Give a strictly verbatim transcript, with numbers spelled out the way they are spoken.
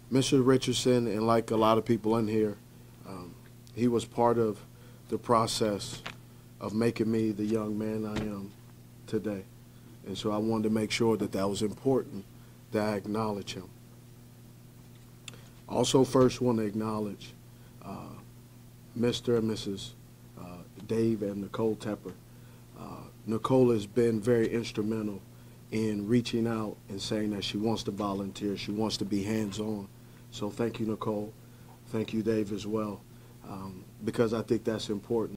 Mister Richardson, and like a lot of people in here, um, he was part of the process of making me the young man I am today. And so I wanted to make sure that that was important, that I acknowledge him. Also first want to acknowledge uh, Mister and Missus Uh, Dave and Nicole Tepper. Uh, Nicole has been very instrumental in reaching out and saying that she wants to volunteer, she wants to be hands-on. So thank you, Nicole. Thank you, Dave, as well, um, because I think that's important.